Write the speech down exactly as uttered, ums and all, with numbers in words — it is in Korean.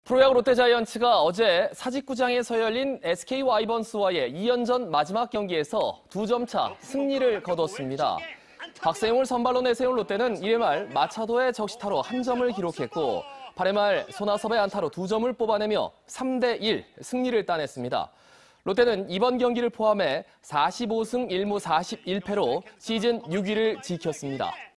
프로야구 롯데자이언츠가 어제 사직구장에서 열린 에스케이 와이번스와의 이 연전 마지막 경기에서 두 점 차 승리를 거뒀습니다. 박세웅을 선발로 내세운 롯데는 일 회 말 마차도의 적시타로 한 점을 기록했고 팔 회 말 손아섭의 안타로 두 점을 뽑아내며 삼 대 일 승리를 따냈습니다. 롯데는 이번 경기를 포함해 사십오 승 일 무 사십일 패로 시즌 육 위를 지켰습니다.